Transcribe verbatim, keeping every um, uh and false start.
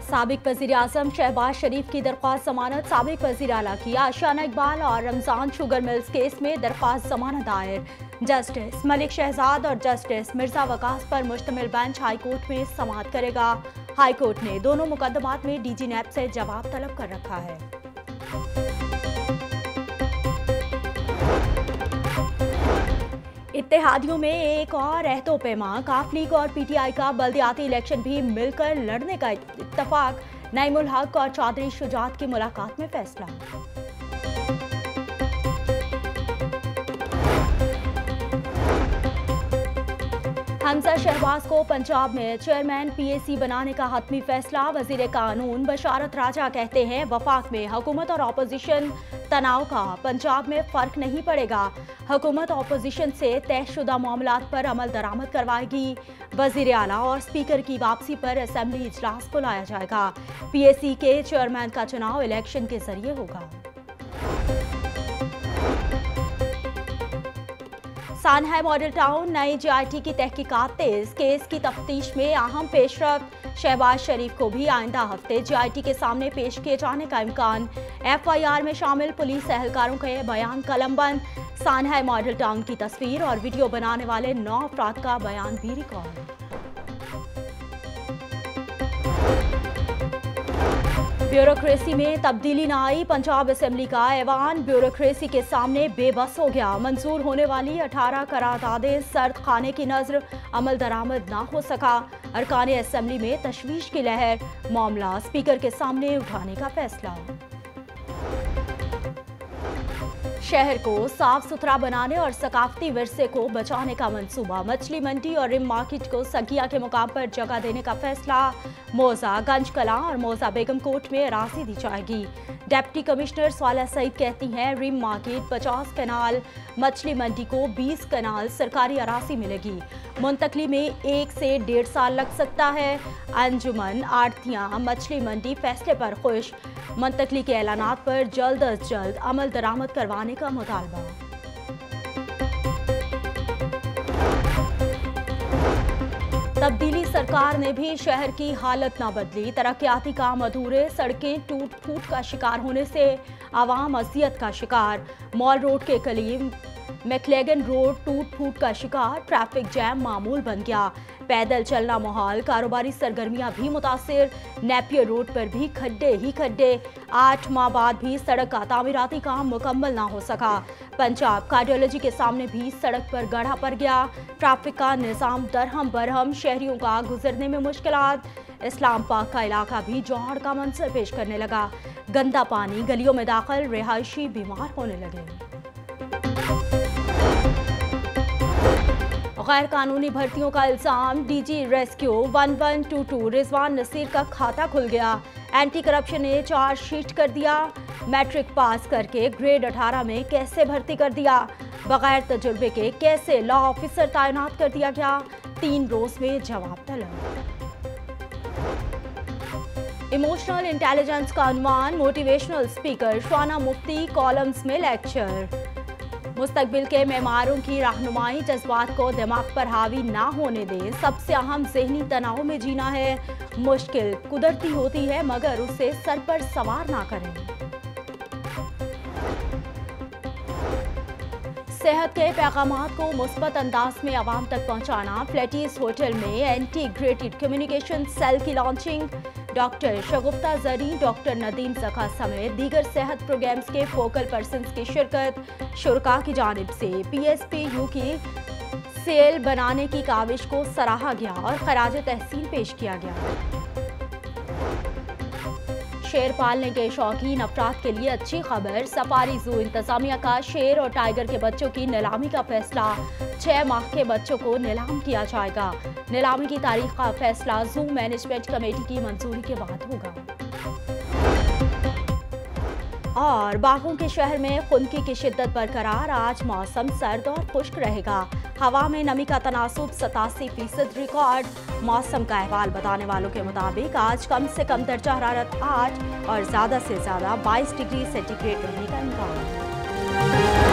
साबिक वज़ीर आज़म शहबाज शरीफ की दरख्वास्त जमानत। साबिक वज़ीर आला की आशियाना इकबाल और रमजान शुगर मिल्स केस में दरख्वास्त जमानत दायर। जस्टिस मलिक शहजाद और जस्टिस मिर्जा वकास पर मुश्तमिल बेंच हाईकोर्ट में समाअत करेगा। हाईकोर्ट ने दोनों मुकदमात में डीजी नैब से जवाब तलब कर रखा है। इत्तेहादियों में एक और रहतो पैमा, काफ लीग और पीटीआई का बल्दियाती इलेक्शन भी मिलकर लड़ने का इत्तफाक। नईमुल हक और चौधरी शुजात की मुलाकात में फैसला। हमजा शहबाज को पंजाब में चेयरमैन पीएसी बनाने का हतमी फैसला। वजीर कानून बशारत राजा कहते हैं वफाक में हुकूमत और अपोजिशन तनाव का पंजाब में फर्क नहीं पड़ेगा। हुकूमत अपोजिशन से तयशुदा मामलात पर अमल दरामद करवाएगी। वजीर आला और स्पीकर की वापसी पर असेंबली इजलास बुलाया जाएगा। पीएसी के चेयरमैन का चुनाव इलेक्शन के जरिए होगा। सानहा मॉडल टाउन नई जीआईटी की तहकीकात तेज। केस की तफ्तीश में अहम पेशरफ। शहबाज शरीफ को भी आइंदा हफ्ते जीआईटी के सामने पेश किए जाने का इम्कान। एफआईआर में शामिल पुलिस एहलकारों के बयान कलमबंद। सानहा मॉडल टाउन की तस्वीर और वीडियो बनाने वाले नौ अफराद का बयान भी रिकॉर्ड। ब्यूरोक्रेसी में तब्दीली न आई। पंजाब असेंबली का ऐवान ब्यूरोक्रेसी के सामने बेबस हो गया। मंजूर होने वाली अठारह करारदादें सर्द खाने की नजर अमल दरामद ना हो सका। अरकान असेंबली में तशवीश की लहर। मामला स्पीकर के सामने उठाने का फैसला। शहर को साफ सुथरा बनाने और सकाफती विरसे को बचाने का मंसूबा। मछली मंडी और रिम मार्केट को सगिया के मुकाम पर जगह देने का फैसला। मौजा, गंज कलां और मौजा बेगम कोट में राशि दी जाएगी। डिप्टी कमिश्नर स्वाला सईद कहती हैं रिम मार्केट पचास कनाल, मछली मंडी को बीस कनाल सरकारी अरासी मिलेगी। मुंतकली में एक से डेढ़ साल लग सकता है। अंजुमन आड़तियां मछली मंडी फैसले पर खुश। मुंतकली के ऐलानात पर जल्द अज जल्द अमल दरामद करवाने का मुतालबा। तब्दीली सरकार ने भी शहर की हालत न बदली। तरक्याती काम अधूरे, सड़कें टूट फूट का शिकार होने से आवाम अजियत का शिकार। मॉल रोड के करीब मैक्लेगन रोड टूट फूट का शिकार। ट्रैफिक जैम मामूल बन गया। पैदल चलना माहौल, कारोबारी सरगर्मियां भी मुतासिर। नेपियर रोड पर भी खड्डे ही खड्डे। आठ माह बाद भी सड़क का तामीराती काम मुकम्मल ना हो सका। पंजाब कार्डियोलॉजी के सामने भी सड़क पर गड्ढा पड़ गया। ट्रैफिक का निज़ाम दरहम बरहम, शहरियों का गुजरने में मुश्किलात। इस्लाम पाक का इलाका भी जौहर का मंजर पेश करने लगा। गंदा पानी गलियों में दाखिल, रिहायशी बीमार होने लगे। गैर कानूनी भर्तियों का इल्जाम। DG rescue one one two two Rizwan Naseer का खाता खुल गया। एंटी करप्शन ने चार्जशीट कर दिया। मैट्रिक पास करके ग्रेड अठारह में कैसे भर्ती कर दिया। बगैर तजुर्बे के कैसे लॉ ऑफिसर तैनात कर दिया गया। तीन रोज में जवाब तलब। इमोशनल इंटेलिजेंस का अनुमान। मोटिवेशनल स्पीकर शाना मुफ्ती कॉलम्स में लेक्चर। मुस्तकबिल के मेमारों की रहनुमाई। जज्बात को दिमाग पर हावी ना होने दें। सबसे अहम ज़हनी तनाव में जीना है। मुश्किल कुदरती होती है मगर उसे सर पर सवार ना करें। सेहत के पैगामात को मुस्बत अंदाज में आवाम तक पहुँचाना। फ्लैटीज होटल में इंटीग्रेटेड कम्युनिकेशन सेल की launching. Doctor Shagufta Zari, doctor Nadeem Zaka समेत दीगर सेहत प्रोग्राम्स के फोकल पर्सन्स की शिरकत। शुरका की जानिब से पी एस पी यू की सेल बनाने की काविश को सराहा गया और खराज तहसीन पेश किया गया। शेर पालने के शौकीन अफराद के लिए अच्छी खबर। सफारी जू इंतजामिया का शेर और टाइगर के बच्चों की नीलामी का फैसला। छह माह के बच्चों को नीलाम किया जाएगा। नीलामी की तारीख का फैसला जू मैनेजमेंट कमेटी की मंजूरी के बाद होगा। और बाघों के शहर में खुनकी की शिद्दत बरकरार। आज मौसम सर्द और खुश्क रहेगा। हवा में नमी का तनासुब सतासी फीसद रिकॉर्ड। मौसम का अहवाल बताने वालों के मुताबिक आज कम से कम दर्जा हरारत आठ और ज़्यादा से ज़्यादा बाईस डिग्री सेंटीग्रेड रहने का इम्कान है।